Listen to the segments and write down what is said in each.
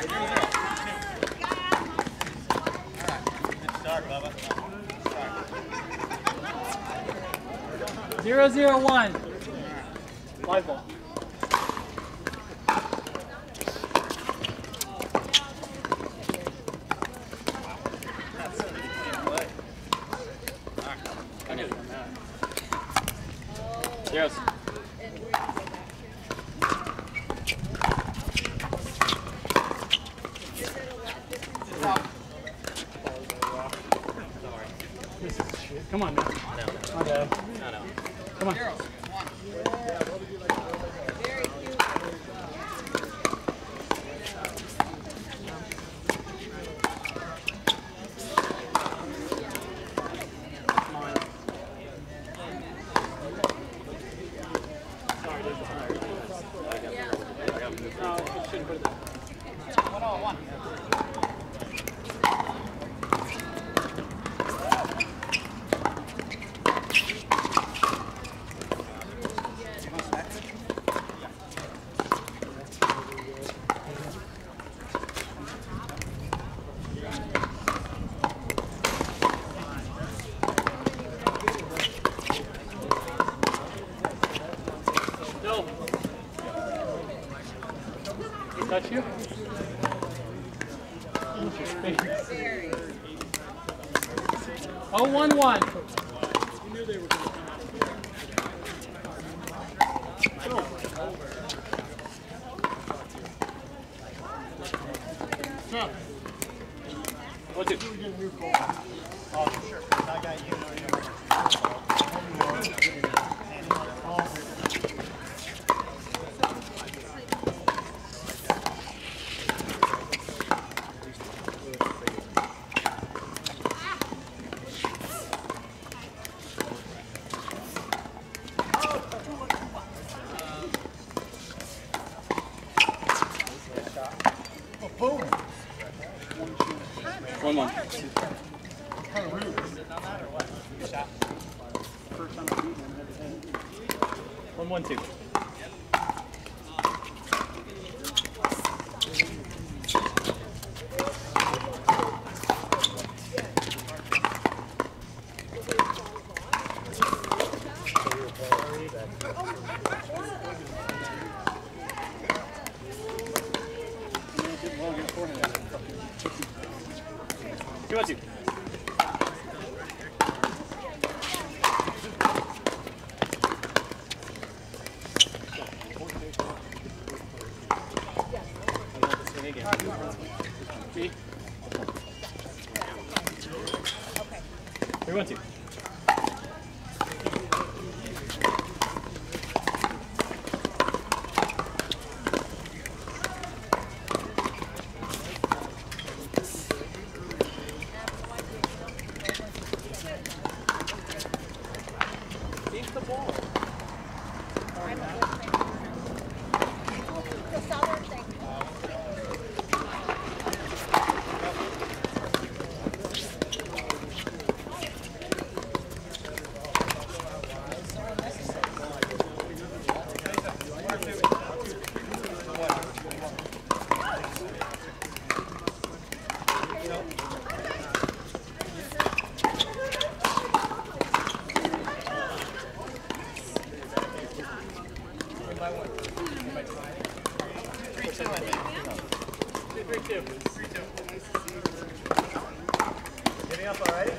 Start, Bubba. 0-0-1. Live ball. Yes. This is shit. Come on, man. No. Come on. Touch you? Interesting. 0-1-1. What's it? Oh, sure. I got you. Boom. 1-1. Kind of rude. Does it not matter what? Shot. First time beating him. 1-1-2. Two on two. Me. 3-1-2. The ball. The southern thing. Getting up already?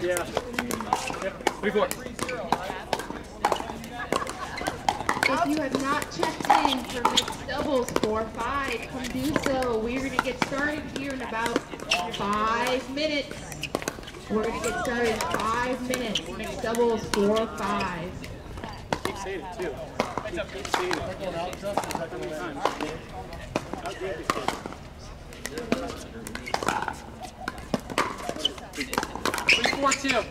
Yeah. Yep. 3-4. If you have not checked in for mixed doubles 4-5, come do so. We're going to get started here in about 5 minutes. We're going to get started in 5 minutes. Mixed doubles 4-5. Keep saying it too. Keep saying it. How many times? Outdid this kid. 3-4-2.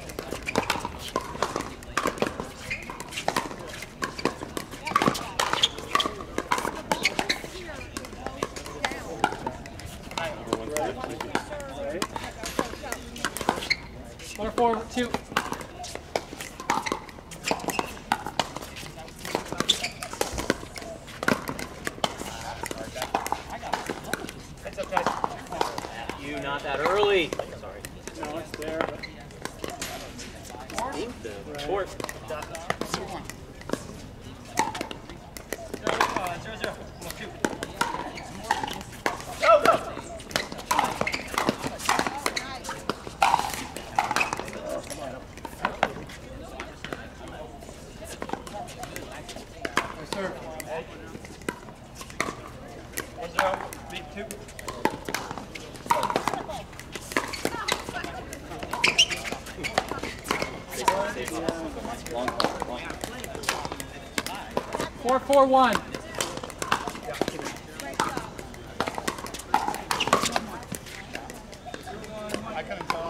Right. 4-4-2. Heads up, guys. You not that early. Sorry. No, it's there. But... Fourth. 0-0. 2. Go, go! Yes, sir. 1-0. Beat 2. Long. 4-4-1. I couldn't tell.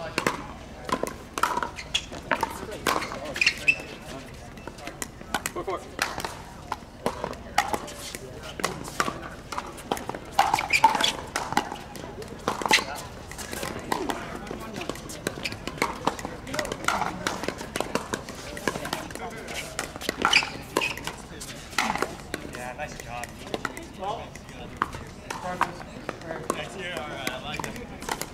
4-4. Yeah, nice job. Nice here. All right, I like it.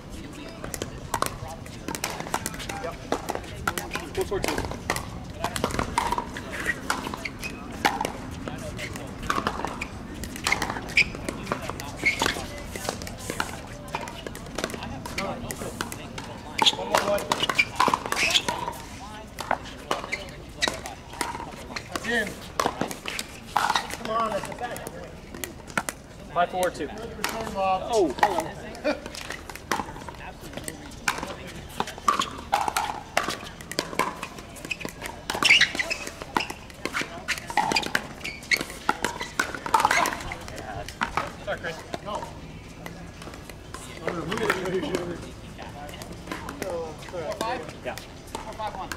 4-4-2. One more, boy. That's in. Come on, that's the back. 5-4-2. Return, Bob. Oh, hello. Sorry, Chris. No. Yeah. 4-5-1.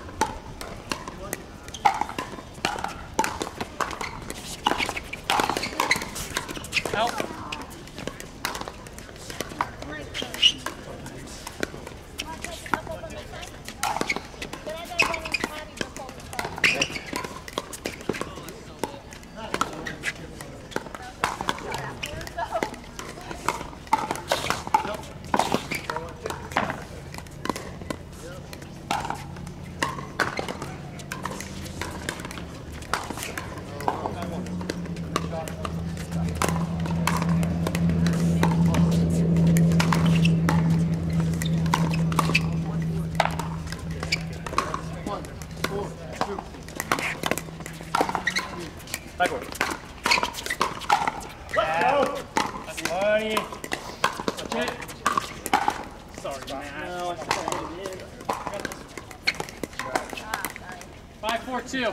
Help. Backward. Let's go. That's funny. Okay. Sorry, man. No, I think I did. 5-4-2.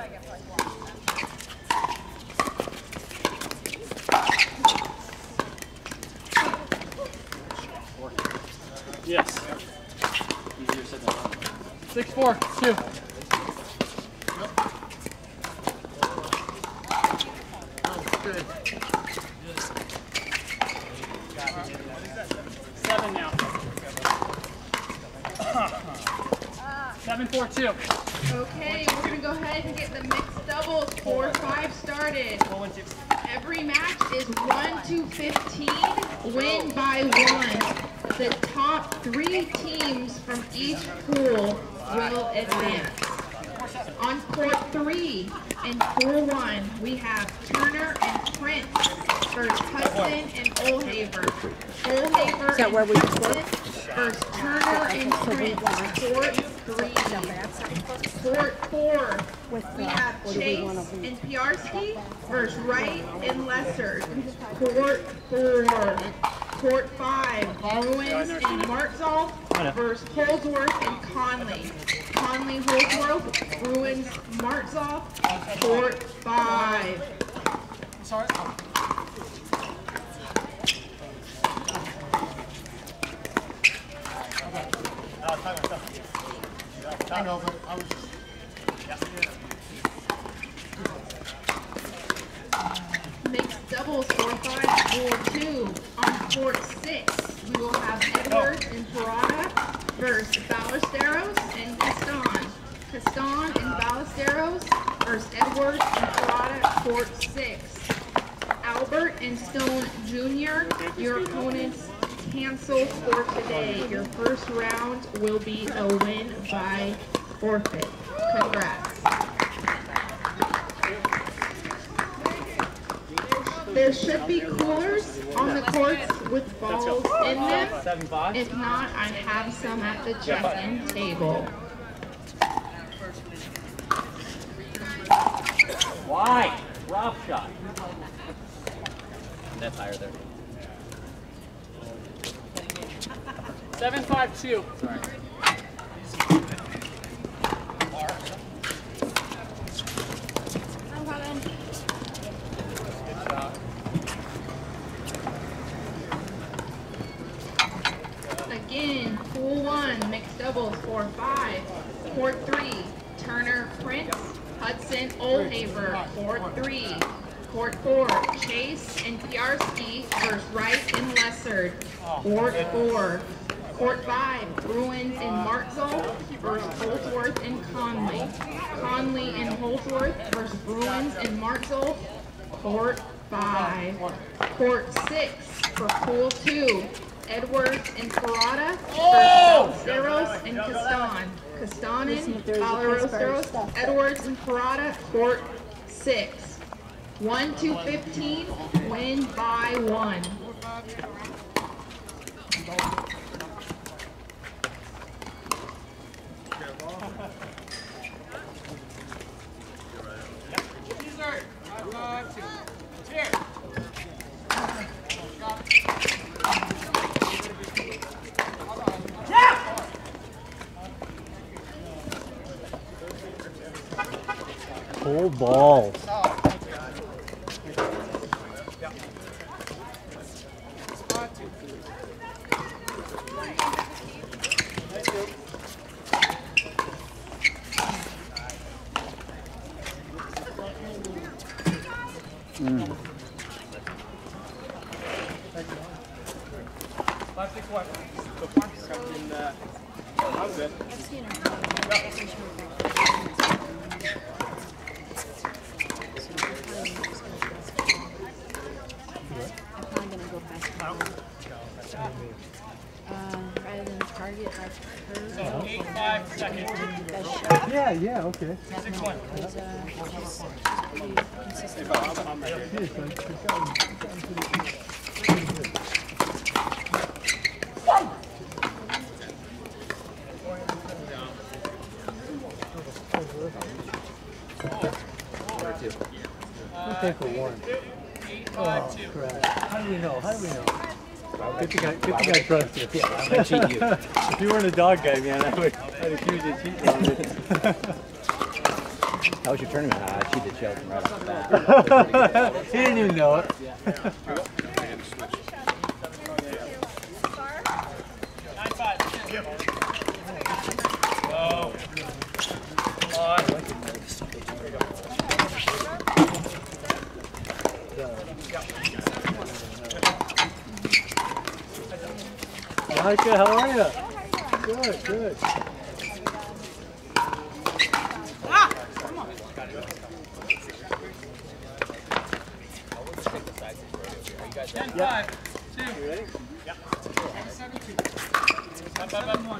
Yes. Easier said than done. 6-4-2. Good. 7 now. 7-4-2. Okay, we're going to go ahead and get the mixed doubles 4-5 started. 1-1-2. Every match is 1-15, win by 1. The top 3 teams from each pool will advance. On court 3 in 4-1, we have Turner and Prince versus Hudson and Olhaver. Olhaver Is that where we and Hudson versus Turner and Prince, court 3. Court 4, we have Chase and Piarski versus Wright and Lesser. Court 4. Court 5, Bruins and Martzall versus Holdsworth and Conley. Conley, Holdsworth, Bruins, Martzall. Court 5. Sorry. I know, but I was just... Mixed doubles, court 5, pool 2. On court 6, we will have Edwards and Parada versus Ballesteros and Caston. Caston and Ballesteros versus Edwards and Parada, court 6. Albert and Stone Jr., your opponents canceled for today. Your first round will be a win by forfeit. Congrats. There should be coolers on the courts with balls in them. If not, I have some at the check-in table. Why? Rough shot. That's higher there. 7-5-2. Sorry. Again, pool 1, mixed doubles, 4-5. Court 3, Turner Prince, Hudson Oldhaver, court 3. Court 4, Chase and Piarski versus Wright and Lessard, court 4. Court 5, Bruins and Martzall versus Holdsworth and Conley. Conley and Holdsworth versus Bruins and Martzall, court 5. Court 6 for pool 2, Edwards and Parada versus Ballesteros and Caston. Castanen, Ballesteros, Edwards and Parada, court 6. 1-15, win by 1. Full balls. Rather than target like her. 8-5 seconds. Yeah, okay. 6-1. Consistent. We'll take a 1. 8-5-2. Crap. How do we know? Good thing I trust you. Yeah, I'm gonna cheat you. If you weren't a dog guy, man, I'd accuse you of cheating on it. How was your tournament? I cheated Shelton right off the bat. He didn't even know it. 9-5. Oh. Come on. Micah, how are you? Good, good. Yeah. 2. You ready? Yeah. 7-2. Up, 1.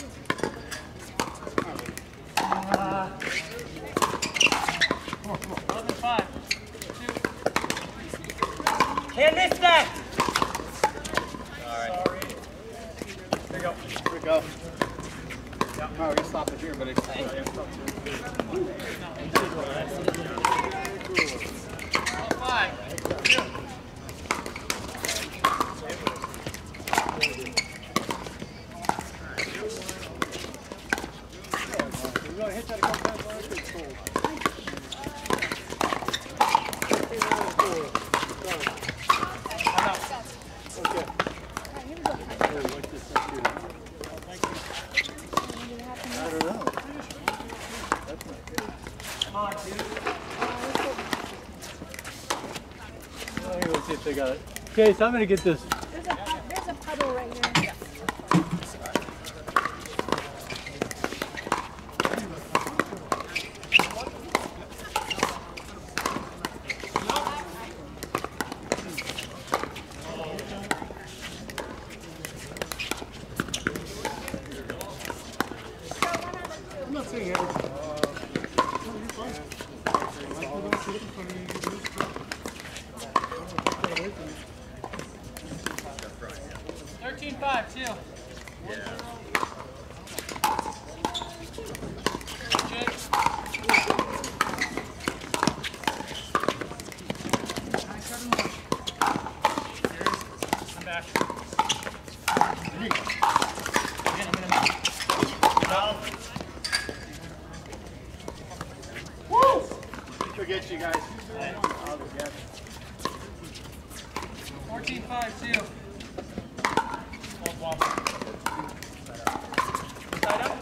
Come on. 5. 2. Can't lift that! Sorry. Here we go. Here we go. Oh, we stop it here, but it's. Let's see if they got it. Okay, so I'm gonna get this. There's a puddle right here. I'm not saying everything. 13-5, too. I'm back. Woo! Forget you guys. 14-5, too. Side up.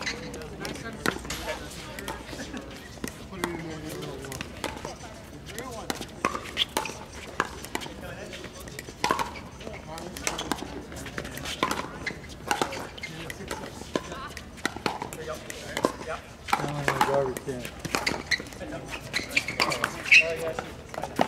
Garbage can. Oh, yes.